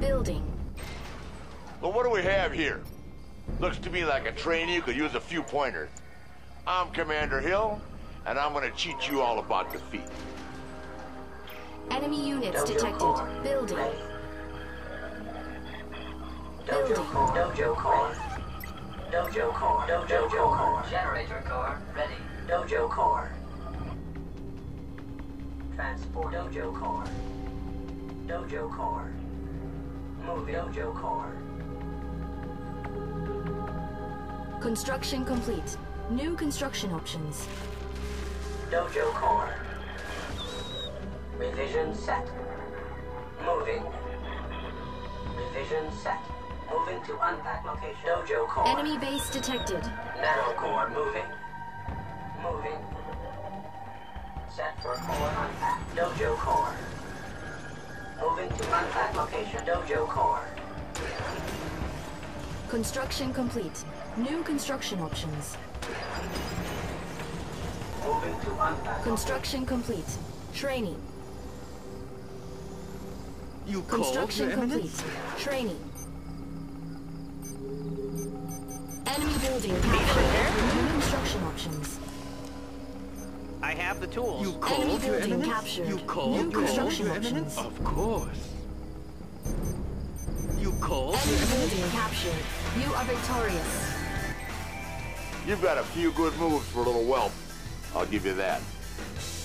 Building. Well, what do we have here? Looks to me like a trainee who could use a few pointers. I'm Commander Hill, and I'm gonna teach you all about defeat. Enemy units detected. Building. Building. Dojo core. Dojo core. Dojo core. Generator core ready. Dojo core. Transport. Dojo core. Dojo core. Moving. Dojo core. Construction complete. New construction options. Dojo core. Revision set. Moving. Revision set. Moving to unpack location. Dojo core. Enemy base detected. Narrow core moving. Moving. Set for core unpack. Dojo core. Moving to unpack location. Dojo core. Construction complete. New construction options. Moving to unpack. Construction complete. Training. You called, Construction Your complete. Eminence? Training. Enemy building captured. New construction options. I have the tools. You called, Enemy Your building Eminence? captured. You called, New Your construction Eminence? options. Of course. You called, Your Enemy Eminence? building captured. You are victorious. You've got a few good moves for a little whelp. I'll give you that.